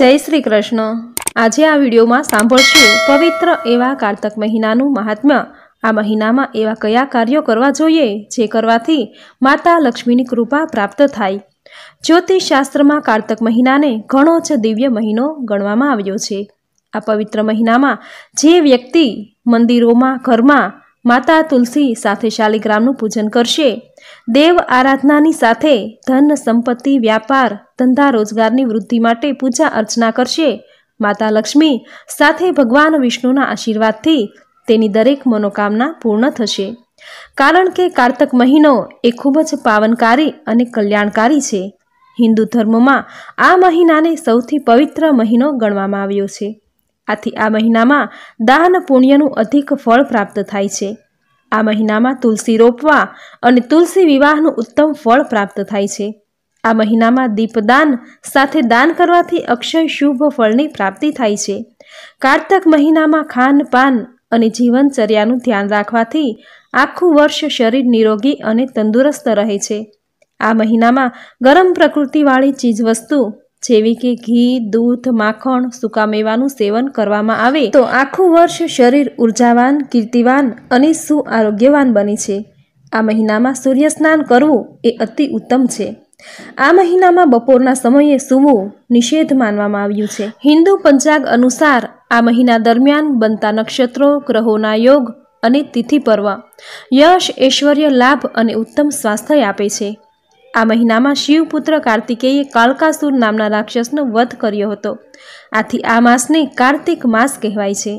जय श्री कृष्ण। आज आ विडियो में सांभळशुं पवित्र एवा कार्तक महीनानुं महात्म्य। आ महीना में एवा कया कार्यों करवा जोईए जे करवाथी माता लक्ष्मीनी कृपा प्राप्त थाय। ज्योतिष शास्त्र में कार्तक महीना ने घणो ज दिव्य महीनो गणवामां आव्यो छे। आ पवित्र महीना में जे व्यक्ति मंदिरों में घर में माता तुलसी साथे शालिग्रामनुं पूजन करशे, देव आराधनानी साथे धन संपत्ति व्यापार धंधा रोजगारनी वृद्धि माटे पूजा अर्चना करशे, माता लक्ष्मी साथे भगवान विष्णुना आशीर्वादथी तेनी दरेक मनोकामना पूर्ण थशे। कारण के कार्तक महीनो ए खूब ज पावनकारी अने कल्याणकारी छे। हिंदू धर्म में आ महीनाने सौथी पवित्र महीनो गणवामां आव्यो छे। आथी आ महीना में दान पुण्यनुं अधिक फल प्राप्त थाय छे। आ महीना में तुलसी रोपवा अने तुलसी विवाहनुं उत्तम फल प्राप्त थाय छे। आ महीना में दीपदान साथे दान करवाथी अक्षय शुभ फलनी प्राप्ति थाय छे। कार्तक महीना में खान पान अने जीवनचर्यानुं ध्यान राखवाथी आखुं वर्ष शरीर निरोगी अने तंदुरस्त रहे छे। आ महीना में गरम प्रकृतिवाળી चीजवस्तु जेवी के घी दूध माखण सूका मेवानुं सेवन करवामां आवे तो आखुं वर्ष शरीर ऊर्जावान कीर्तिवान अने सुआरोग्यवान बने छे। आ महीना में सूर्य स्नान करवुं ए अति उत्तम छे। आ महीना में बपोरना समये सूवुं निषेध मानवामां आव्युं छे। हिंदू पंचांग अनुसार आ महीना दरमियान बनता नक्षत्रों ग्रहोना योग अने तिथि पर्व यश ऐश्वर्य लाभ अने उत्तम स्वास्थ्य आपे छे। आ महीना में शिवपुत्र कार्तिकेये कालकासुर नामना राक्षसनो वध कर्यो हतो। आथी आ मासने कार्तिक मास कहेवाय छे।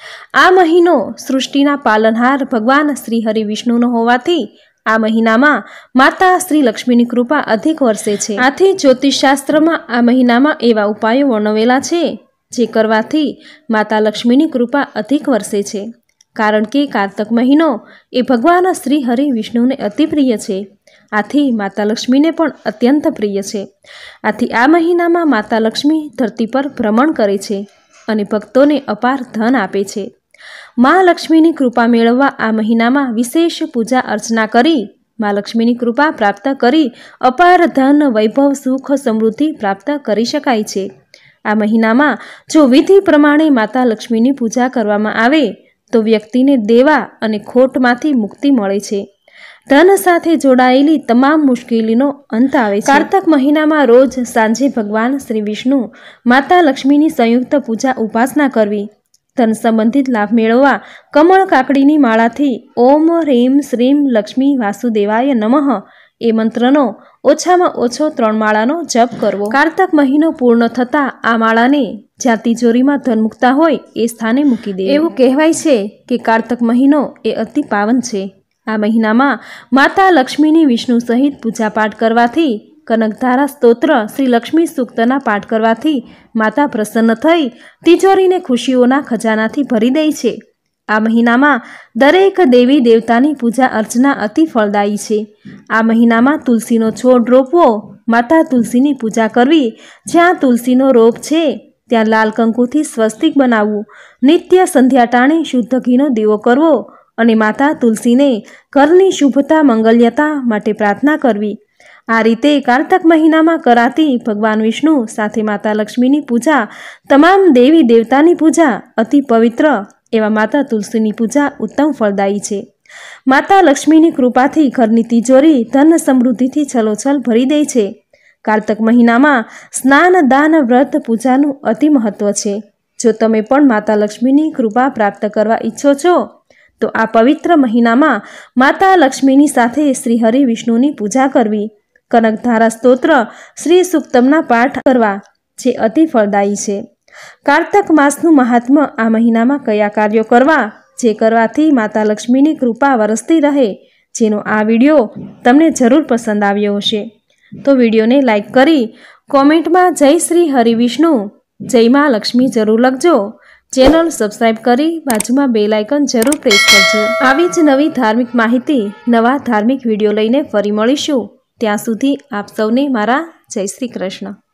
आ महीनो सृष्टिना पालनहार भगवान श्री हरि विष्णुनो होवाथी आ महीना में माता श्री लक्ष्मीनी कृपा अधिक वर्षे छे। आथी ज्योतिष शास्त्र में आ महीना में एवा उपायो वर्णवेला छे जे करवाथी माता लक्ष्मीनी कृपा अधिक वर्षे छे। कारण के कार्तक महीनो ए भगवान श्री हरि विष्णुने अति प्रिय छे। आथी माता लक्ष्मी ने पण अत्यंत प्रिय छे। आथी आ महीना में माता लक्ष्मी धरती पर भ्रमण करे छे अने भक्तोने अपार धन आपे छे। मां लक्ष्मीनी कृपा मेळववा आ महीना में विशेष पूजा अर्चना करी मां लक्ष्मीनी कृपा प्राप्त करी अपार धन वैभव सुख समृद्धि प्राप्त करी शकाय छे। आ महीना में जो विधि प्रमाणे माता लक्ष्मीनी पूजा करवामां आवे तो व्यक्तिने देवा अने खोटमांथी मुक्ति मळे छे। धन साथे जोड़ायेली तमाम मुश्केलीनो अंत आवे छे। कार्तक महीना में रोज सांजे भगवान श्री विष्णु माता लक्ष्मीनी संयुक्त पूजा उपासना करवी। धन संबंधित लाभ मेळववा कमळ काकड़ीनी माळाथी ओम ह्रीम श्रीम लक्ष्मी वासुदेवाय नमः ए मंत्रनो ओछामां ओछो 3 माळानो जप करवो। कार्तक महीनो पूर्ण थता आ माळाने ज्यां तिजोरीमां धन मुकता होय ए स्थाने मूकी दे। एवुं कहेवाय छे के कार्तक महीनो ए अति पावन छे। आ महीना में माता लक्ष्मीनी विष्णु सहित पूजा पाठ करवाथी कनकधारा स्तोत्र श्री लक्ष्मी सूक्तना पाठ करवाथी माता प्रसन्न थई तिजोरीने खुशीओना खजानाथी भरी दे छे। आ महीना में दरेक देवी देवतानी पूजा अर्चना अति फलदायी छे। आ महीना में तुलसीनो छोड़ रोपवो माता तुलसीनी पूजा करवी। ज्यां तुलसीनो रोप छे त्यां लाल कंकुथी स्वस्तिक बनाववुं। नित्य संध्या टाणे शुद्ध घीनो दीवो करवो अने माता तुलसी ने घरनी शुभता मंगल्यता माटे प्रार्थना करवी। आ रीते कार्तक महीना में कराती भगवान विष्णु साथे माता लक्ष्मीनी पूजा तमाम देवी देवतानी पूजा अति पवित्र एवा माता तुलसीनी पूजा उत्तम फलदायी छे। माता लक्ष्मीनी कृपाथी घरनी तिजोरी धन समृद्धिथी छलोछल भरी दे छे। कार्तक महीना में स्नान दान व्रत पूजानुं अति महत्व छे। जो तमे पण माता लक्ष्मीनी कृपा प्राप्त करवा इच्छो छो तो आ पवित्र महीना में माता लक्ष्मीनी साथे श्री हरि विष्णुनी पूजा करवी। कनकधारा स्तोत्र श्री सूक्तमना पाठ करवा जे अति फलदायी छे। कार्तक मासनुं महात्म्य आ महीना में कया कार्यो करवा जे करवाथी माता लक्ष्मीनी कृपा वरसती रहे जेनो आ विडियो तमने जरूर पसंद आव्यो हशे तो विडियो ने लाइक करी कॉमेंट में जय श्री हरि विष्णु जय मां लक्ष्मी जरूर लखजो। चेनल सब्सक्राइब करी बाजुमां बेल आइकन जरूर प्रेस करजो। आवी ज नवी धार्मिक माहिती नवा धार्मिक विडियो लईने फरी मळीशुं। त्यां सुधी आप सौने मारा जय श्री कृष्ण।